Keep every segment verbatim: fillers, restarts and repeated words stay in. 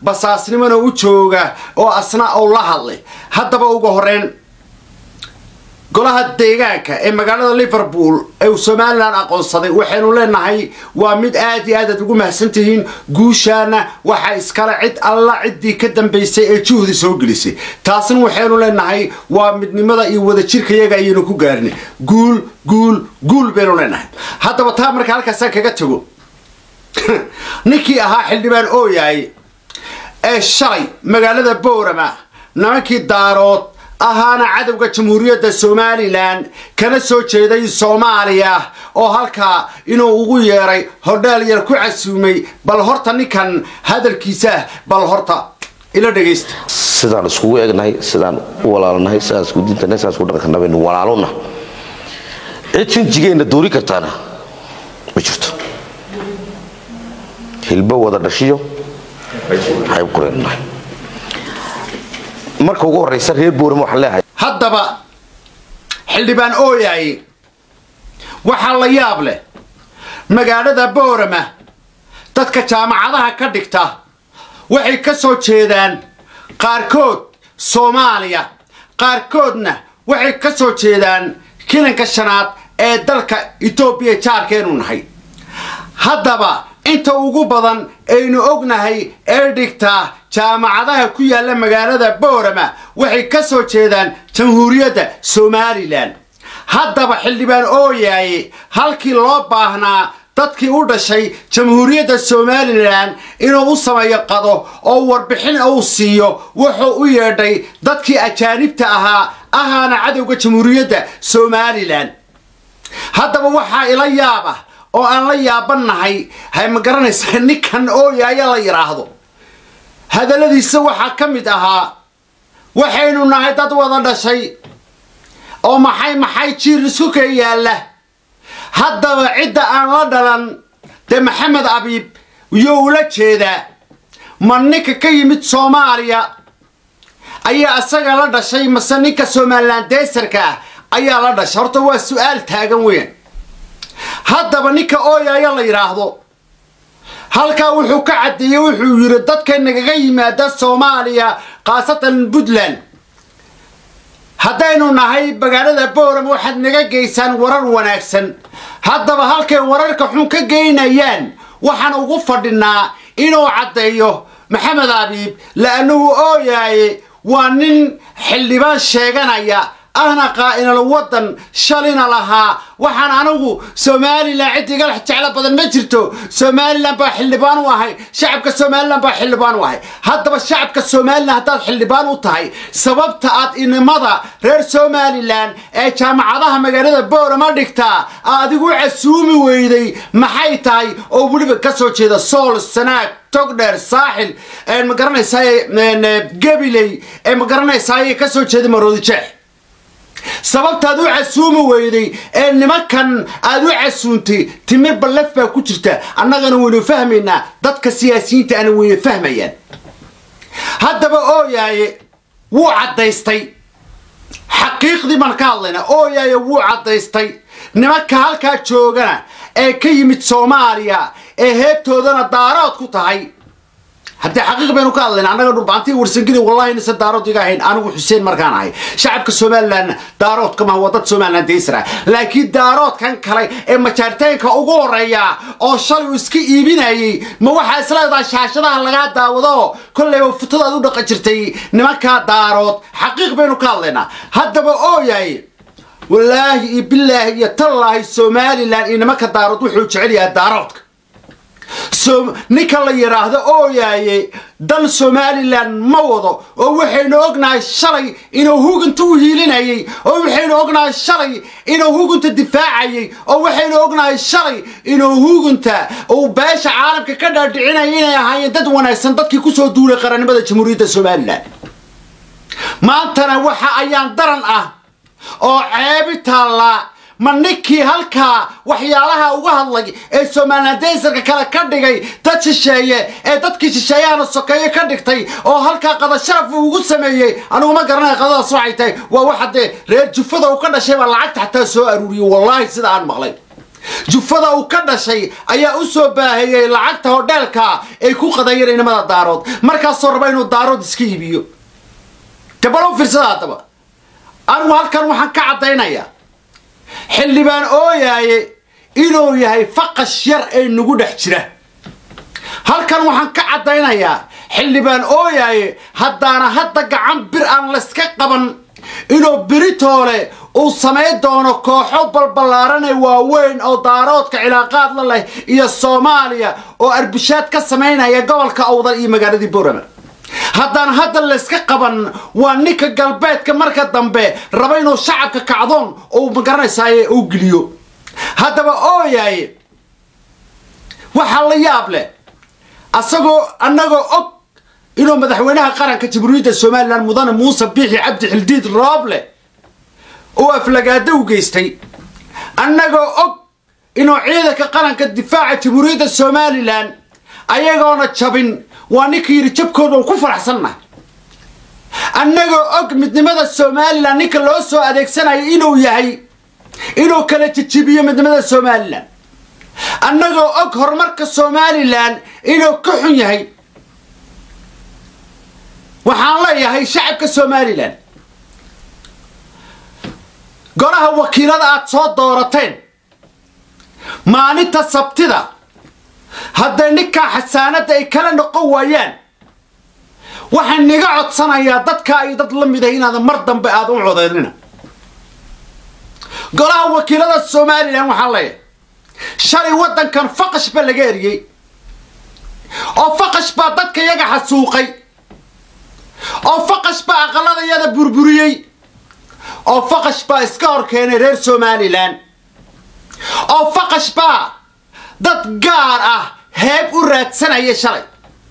basaasnimana u jooga oo asna oo la hadlay haddaba ugu horeen golaha deegaanka ee magaalada Liverpool ee Soomaaliland aqoonsaday waxaanu leenahay waa mid aad iyo aad ugu mahadsantihiin guushaana waxa iskala cid alla cidii ka dambeysay ee juhdi soo gelisay taasina waxaanu leenahay waa midnimada iyo wada jirka iyaga ayaynu ku gaarnay guul guul guul baynu leenahay haddaba taa marka halkaas kaga tago ninkii ahaa xildhibaan oo yahay ee shalay magaalada Boorama nimankii daarood ahaana cadawga jamhuuriyadda Soomaaliland kana soo jeeday Soomaaliya oo halka inuu ugu yeeray hodheel yar ku casuumay bal horta ninkan hadalkiisa bal horta ila dhageysta sidaan isku eegnahay sidaan walaalnahay sidaan isku diintanahay sidaan isku dhaqannahay walaalona cidin jigeena doori kartaana ma jirto hilba wada dhashiyo hay qoreenahay marka ugu horeysa reer Boorama waxa leeyahay haddaba xildhibaan oo yahay waxa la yaab leh magaalada Boorama dadka jaamacadaha ka dhigta waxay ka soo jeedaan qaarkood Soomaaliya qaarkoodna waxay ka soo jeedaan kilanka shanaad ee dalka Itoobiya jaarkeenu nahay haddaba inta ugu badan aynu ognahay ee dhigta jaamacadaha ku yaala magaalada Boorama waxay ka soo jeedaan jamhuuriyadda Soomaaliland haddaba xildhibaan oo yahay halkii loo baahnaa dadkii u dhashay jamhuuriyadda Soomaaliland inuu u sameeyo qado oo warbixin uu siiyo wuxuu u yeedhay dadkii ajaanibta ahaa ahaana cadawga jamhuuriyadda Soomaaliland haddaba waxa ila yaaba oo aan la yaabanahay hay ma garanaysaa ninkan oo yahay la yiraahdo hadaladiisa waxa kamid ahaa waxaynu nahay dad wada dhashay oo maxay maxay jiir isku ka yaala haddaba cidda aan la dhalan de Maxamed Abiib iyo ula jeeda mannika ka yimid Soomaaliya ayaa asaga la dhashay masaninka Somaliland deesarka ayaa la dhashay horta waa su'aal taagan weyn haddaba ninka oo yahay la yiraahdo halka wuxuu ka cadeeyay wuxuu yiri dadka naga yimaada Soomaaliya qaasatan Puntland haddaynu nahay magaalada Boorama waxaad naga geysaan warar wanaagsan haddaba halkay wararka xun ka geynayaan waxaan ugu fadhinaa inuu cadeeyo Maxamed Abiib laanu oo yahay waa nin xildhibaan sheeganaya أنا قائل الوطن شالنا لها وحنا عنو سوماليلاند عدي قال حتى على بدن ما جرتو سوماليلاند با حلبان واهي شعبك سوماليلاند با حلبان واهي هذا الشعب كسوماليلاند هذا حلبان وطاي سببت أت إن مضى غير سوماليلاند إيه جامعة مجرد بورما دكتا أديكوا عسومي ويدي محيتاي أو بلي كسر كذا صول السناك تقدر ساحل المقرنة ساي قبلي المقرنة ساي كسر كذا مرودي شيء سببت هذا عسومي ويدي إن ما كان هذا عسومتي تمر باللفة كترته أنا جنوني فهمنا ضد كسياسيين أنا وين فهميان هذا بقى يا وعد يستي حقيقة دي مركالنا أو يا وعد يستي نمك هالك شوجنا كيمة سوماليا هيك تودنا دارات كتاعي حتى حقيقة بينو كالنا أنا قلنا بانتي ورسنجني والله نس دارات يجاهين أنا وحسين مركان هاي شعب كسومالنا دارات كما هو ضد سومالنا تيسرا لكن دارات كان كلاي إما شرتين كأوجوريا أو شل وسكي يبيناي ما هو حاسلا ذا شاشة على قاعد داوضو كل يوم فترة دو دقيقتي نمك دارات حقيقة بينو كالنا هذا بقى ياي والله بالله يطلع السومالي لأن نمك دارات وحوش عليها دارات سوم نيكلا يراهدا أو ياي دل سوماليلاند ما وضو أو وحين أقنع الشرعي إنه هو كنت وهيليناي أو وحين أقنع الشرعي إنه هو كنت دفاعي أو وحين أقنع الشرعي إنه هو كنت أو باش عالم ككذا دعينا هنا هاي دد وانا سندك كوسو دولة قرن بدأ جمهورية سوماليلاند ما ترى وح أيام درن أه أو عيب تلا منكي هالكا وحيالها وهالله السوماليلاند ديسر كلا كدغاي دد شيشيه ee dadkii shisheeyana sokeeye ka dhigtay oo halka qada sharaf ugu sameeyay anigu ma garanay qada soocaytay waa waxade reer jufada uu ka dhashay baa lacagta xataa soo aruuriyo wallahi sida aan maqlay jufada uu ka dhashay ayaa u soo baahayay lacagta hodheelka ay ku qadayeen inamada daarood markaas oo raba inuu daarood iska iibiyo tabalo firsada hadaba anigu halkan waxaan ka cadaynayaa xildhibaan ooyaaye inuu yahay faqash yar ee nagu dhex jira halkan waxaan ka cadaynayaa xildhibaan ooyaaye haddaana hadda gacan bir aan layska qaban inuu biritoole uu samayn doono kooxo balbalaaran ee waaweyn oo daaroodka cilaaqaad la leh iyo Soomaaliya oo arbishaad ka sameynaya gobolka Awdal iyo magaalada Boorama haddaan hadda layska qaban waa ninka galbeedka marka dambe raba inuu shacabka kacdoon oo magaranaysaay uu geliyo haddaba ooyaaye waxa la yaab leh asagoo annagoo og inuu madaxweynaha qaranka Jamhuuriyadda Soomaaliland mudane Muuse Biixi Cabdi Xildiid Rooble oo aflagaado u geystay annagoo og inuu ciidanka qaranka difaaca Jamhuuriyadda Soomaaliland ayagoona jabin waa ninkii yiri jabkooda ku faraxsannahay annagoo og midnimada Soomaaliland ninka loo soo adeegsanayo inuu yahay inuu kala jijibiyo midnimada Soomaaliland annagoo og horumarka Soomaaliland inuu ka xun yahay waxaan leeyahay shacabka Soomaaliland golaha wakiilada aad soo doorateen maalinta sabtida hadday ninka xasaanada ay kala noqon waayaan waxaan niga codsanayaa dadka ay dad la mid ah inaad mar dambe aad u codeynina golaha wakiilada Soomaaliland waxaan leeyahay shalay wadankan faqash ba laga eriyay oo faqash ba dadka iyaga xasuuqay oo faqash ba aqalada yada burburiyay oo faqash ba iska hor keenay reer Soomaaliland oo faqash ba dad gaar ah heeb u raadsanaya shalay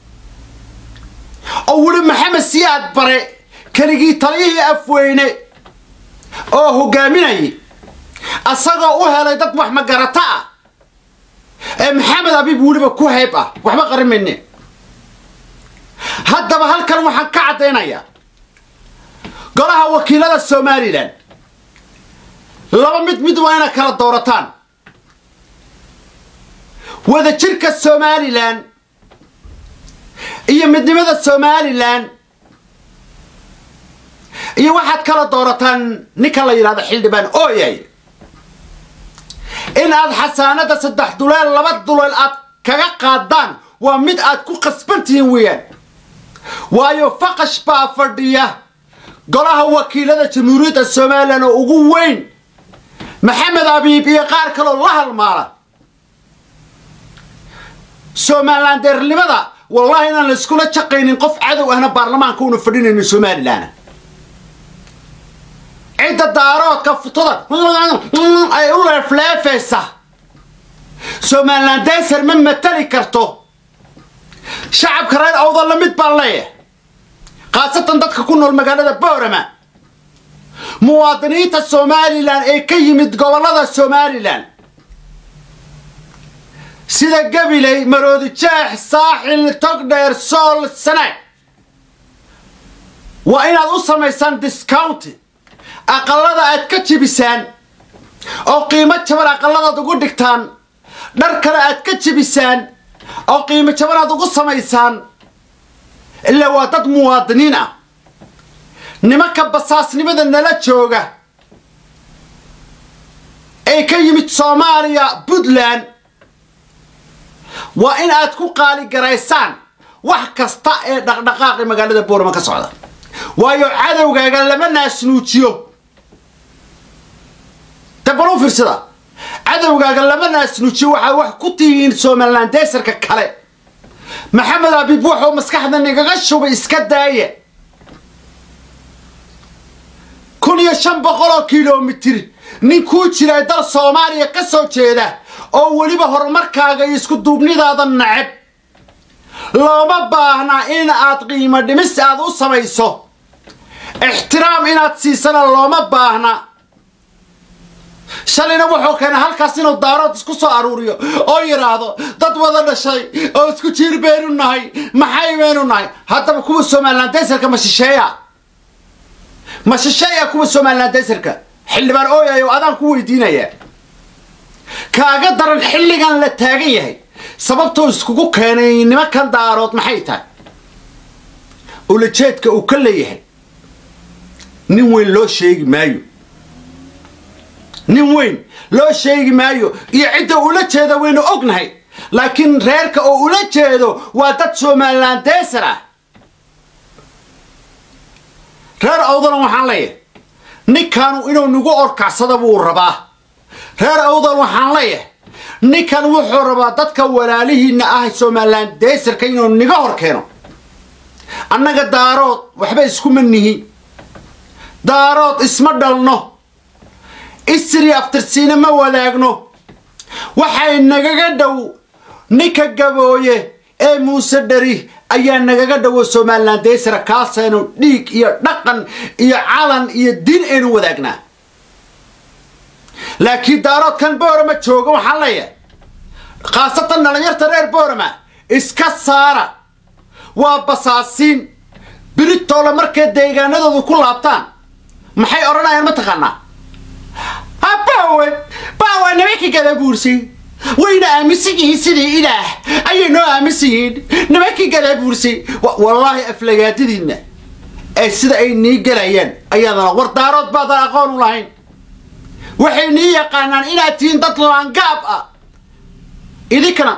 oo wali Maxamed Siyaad Bare kaligii taliyihii afweyne oo hogaaminayay asagoo u helay dad wax ma garata ah ee Maxamed Abiib waliba ku heeb ah waxba qarimayne haddaba halkan waxaan ka cadaynayaa golaha wakiilada Soomaaliland laba mid mid waa inay kala doorataan wada jirka Soomaaliland iyo midnimada Soomaaliland iyo waxaad kala doorataan ninka la yiraahdo xildhibaan ooyay in aad xasaanada saddex duleel laba duleel aad kaga qaadaan waa mid aad ku qasbantiin weeyaan waayo faqash baa fadhiya golaha wakiilada Jamhuuriyadda Soomaaliland oo ugu weyn Maxamed Abiib iyo qaar kale oo la halmaala Soomaaliland derlimada wallahi inaan la iskula jaqaynin qof cadow ahna baarlamaanka uu fadhinayno Soomaaliland cida daaroodka futada ay u leefleefaysa Soomaaliland deesar ma matali karto shacabka reer Awdal la mid baa leeyahay qaasatan dadka ku nool magaalada Boorama muwaadiniinta Soomaaliland ee ka yimid gobolada Soomaaliland sida Gabiley Maroodi Jeex Saaxil Togdheer Sool Sanaag waa inaad u samaysaan discount aqalada aad ka jibisaan oo qiimo jaban aqalada ugu dhigtaan dhar kale aad ka jibisaan oo qiimo jaban aad ugu samaysaan ilaa waa dad muwaadiniin ah nimanka basaasnimada nala jooga ee ka yimid Soomaaliya Puntland waa in aad ku qaali garaysaan wax kasta ee dhaqdhaqaaq magaalada Boorama ka socda waayo cadawgaaga lama naasnuujiyo tabaro firsada cadawgaaga lama naasnuujiyo waxa wax ku tihiin Soomaaliland deesarka kale Maxamed Abiib wuxuu maskaxda nigaga shubay iska daaya kun iyo shan boqol kiiloomitir nin ku jira dal Soomaaliya ka soo jeeda oo waliba horumarkaaga isku duubnidaada nacab looma baahna in aad qiimo dhimis aad u samayso ixtiraam inaad siisana looma baahna shalayna wuxuu keenay halkaas inuu daarood isku soo aruuriyo oo yiraahdo dad wada dhashay oo isku jiir beenu nahay maxay beenu nahay haddaba kuwa Soomaaliland deesarka ma shisheeya ma shisheeya kuwa Soomaaliland deesarka xildhibaan ooyay oo adaan ku weydiinaya kaaga daran xilligan la taagan yahay sababtoo iskugu keenay nimankan daarood maxay tahay ulajeedka uu ka leeyahay nin weyn loo sheegi maayo nin weyn loo sheegi maayo iyo cidda ula jeeda waynu ognahay laakiin reerka oo ula jeedo waa dad Somaliland deesar ah reer awdal waxaan leeyahay ninkan inuu nagu orkacsada buu rabaa reer awdal waxaan leeyahay ninkan wuxuu rabaa dadka walaalihiina ah Somaliland deesarka inuu niga hor keeno annaga daarood waxba isku manihi daarood isma dhalno isri aftirsiina ma wadaagno waxay nagaga dhow ninka gabooye ee Muuse Dari ayaa nagaga dhow Somaliland deesar kaasayno dhiig iyo dhaqan iyo calan iyo diin aynu wadaagnaa laakiin daarood kan Boorama jooga waxaan leeyahay qaasatan dhalinyarta reer Boorama iska saara waa basaasiin biritoole markay deegaanadoodu ku laabtaan maxay oranayaan ma taqaanaa abaawe baawe nimankii gadabuursi wayna aaminsiyihiin sidii ilaah ayay noo aaminsiyihiin nimankii gadabuursi wallaahi aflagaadadiinna ee sida ay nii galayaan ayaadana war daarood baadan aqoon u lahayn waxay nii yaqaanaan inaad tihiin dad laangaab ah idinkana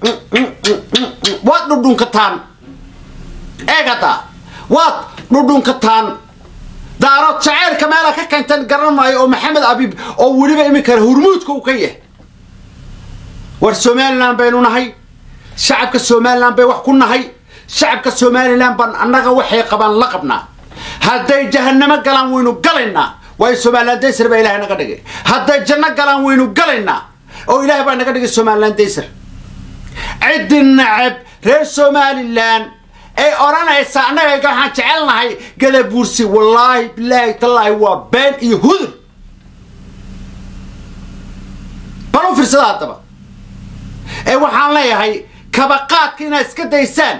waad dhudhunkataan eegata waad dhudhunkataan daarood jaceylka meela ka keentan garan maayo oo Maxamed Abiib oo waliba iminka hurmuudka uu ka yahay war Somaliland baynu nahay shacabka Somaliland bay wax ku nahay shacabka Somaliland ban annaga waxay qabaan la qabnaa hadday jahannamo galaan waynu galaynaa way Somaliland deesar bay Ilaahay naga dhigay hadday janno galaan waynu galaynaa oo Ilaahay baa naga dhigay Somaliland deesar cidin nacab reer Somaliland ay oranaysa annaga waxaan jecelnahay gadabuursi wallaahi billaahi tallaahi waa been iyo hudur baro firsada hadaba ee waxaan leeyahay kabaqaadka inaad iska daysaan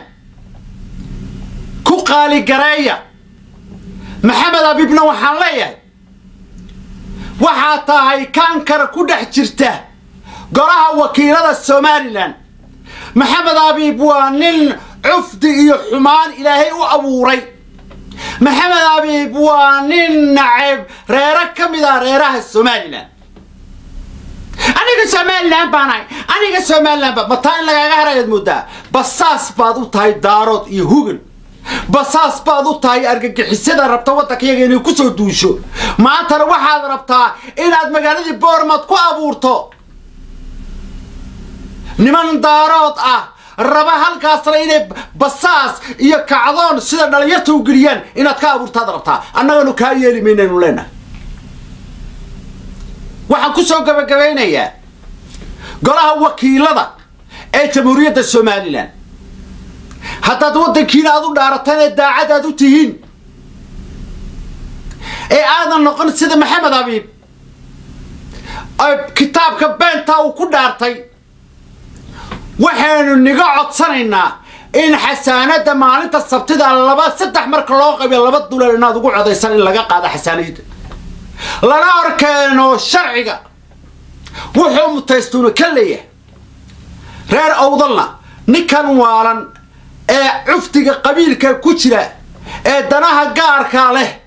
ku qaali gareeya Maxamed Abiibna waxaan leeyahay waxaa tahay kaankara ku dhex jirta golaha wakiilada Somaliland Maxamed Abiib waa nin عفدي iyo xumaan Ilaahay u abuuray Maxamed Abiib waa nin nacib reera kamida reeraha Somaliland aniga Somaliland baanay aniga Somaliland ba taan laga harayd mudda basaas baad u tahay daarood iyo hugan basaas baad u tahay argagixisada rabta waddankayaga inay ku soo duusho maanta waxaad rabtaa inaad magaaladii Boormad ku abuurto niman daarood ah raba halkaas inay basaas iyo kacdoon sida dhalinyarta u galiyaan inaad ka abuurtaad rabtaa annagana ka yeeli meynaynu leenahay waxaan ku soo gabagabeynayaa golaha wakiilada ee jamhuuriyadda Somaliland haddaad waddankiina aad u dhaarataan ee daacad aad u tihiin ee aadan noqon sida Maxamed Abiib ay kitaabka beenta uu ku dhaartay waxaanu niga codsanaynaa in xasaanada maalinta sabtida laba saddex marka loo qabiyo laba dollar inaad ugu codaysan in laga qaado xasaanada lana arkeeno sharciga wuxuu mutaystuuna ka leeyahay reer awdalna ninkan waalan ee cuftiga qabiilka ku jira ee danaha gaarka leh